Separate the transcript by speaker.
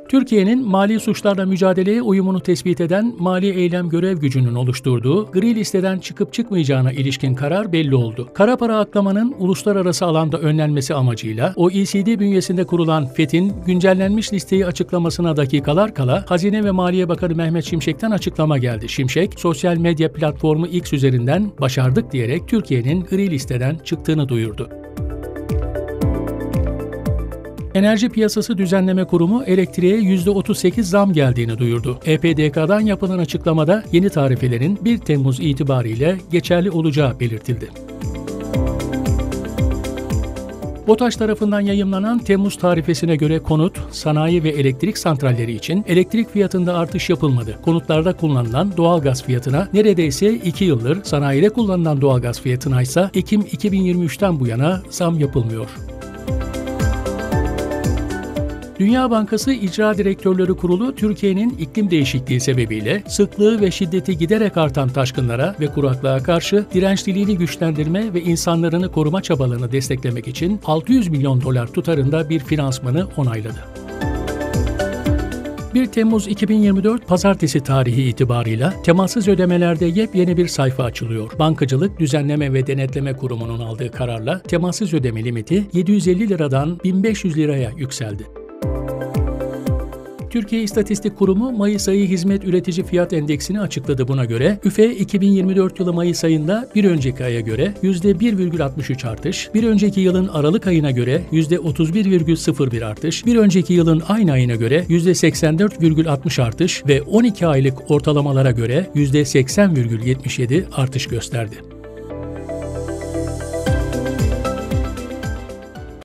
Speaker 1: Türkiye'nin mali suçlarla mücadeleye uyumunu tespit eden Mali Eylem Görev Gücü'nün oluşturduğu gri listeden çıkıp çıkmayacağına ilişkin karar belli oldu. Kara para aklamanın uluslararası alanda önlenmesi amacıyla OECD bünyesinde kurulan FET'in güncellenmiş listeyi açıklamasına dakikalar kala Hazine ve Maliye Bakanı Mehmet Şimşek'ten açıklama geldi. Şimşek, sosyal medya platformu X üzerinden başardık diyerek Türkiye'nin gri listeden çıktığını duyurdu. Enerji Piyasası Düzenleme Kurumu elektriğe %38 zam geldiğini duyurdu. EPDK'dan yapılan açıklamada yeni tarifelerin 1 Temmuz itibariyle geçerli olacağı belirtildi. BOTAŞ tarafından yayımlanan Temmuz tarifesine göre konut, sanayi ve elektrik santralleri için elektrik fiyatında artış yapılmadı. Konutlarda kullanılan doğalgaz fiyatına neredeyse 2 yıldır, sanayide kullanılan doğalgaz fiyatına ise Ekim 2023'ten bu yana zam yapılmıyor. Dünya Bankası İcra Direktörleri Kurulu, Türkiye'nin iklim değişikliği sebebiyle sıklığı ve şiddeti giderek artan taşkınlara ve kuraklığa karşı dirençliliğini güçlendirme ve insanlarını koruma çabalarını desteklemek için 600 milyon dolar tutarında bir finansmanı onayladı. 1 Temmuz 2024 Pazartesi tarihi itibarıyla temassız ödemelerde yepyeni bir sayfa açılıyor. Bankacılık Düzenleme ve Denetleme Kurumu'nun aldığı kararla temassız ödeme limiti 750 liradan 1500 liraya yükseldi. Türkiye İstatistik Kurumu Mayıs ayı hizmet üretici fiyat endeksini açıkladı. Buna göre üfe 2024 yılı Mayıs ayında bir önceki aya göre %1,63 artış, bir önceki yılın Aralık ayına göre %31,01 artış, bir önceki yılın aynı ayına göre %84,60 artış ve 12 aylık ortalamalara göre %80,77 artış gösterdi.